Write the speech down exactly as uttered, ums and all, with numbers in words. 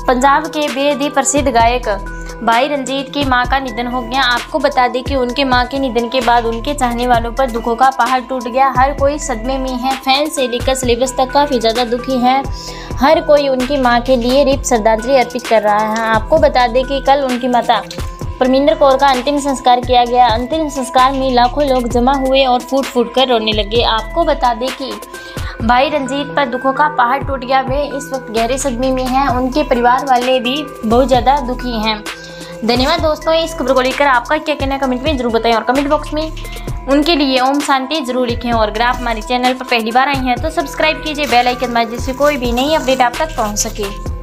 पंजाब के बेहद ही प्रसिद्ध गायक भाई रंजीत की मां का निधन हो गया। आपको बता दें कि उनके मां के निधन के बाद उनके चाहने वालों पर दुखों का पहाड़ टूट गया। हर कोई सदमे में है, फैन से लेकर सिलेबस तक काफ़ी ज़्यादा दुखी है। हर कोई उनकी मां के लिए रिप श्रद्धांजलि अर्पित कर रहा है। आपको बता दें कि कल उनकी माता परमिंदर कौर का अंतिम संस्कार किया गया। अंतिम संस्कार में लाखों लोग जमा हुए और फूट फूट कर रोने लगे। आपको बता दें कि भाई रंजीत पर दुखों का पहाड़ टूट गया। वे इस वक्त गहरे सदमे में हैं। उनके परिवार वाले भी बहुत ज़्यादा दुखी हैं। धन्यवाद दोस्तों, इस खबर को लेकर आपका क्या कहना है कमेंट में जरूर बताएं और कमेंट बॉक्स में उनके लिए ओम शांति जरूर लिखें। और अगर आप हमारे चैनल पर पहली बार आई हैं तो सब्सक्राइब कीजिए, बेल आइकन दबाएं जिससे कोई भी नई अपडेट आप तक पहुंच सके।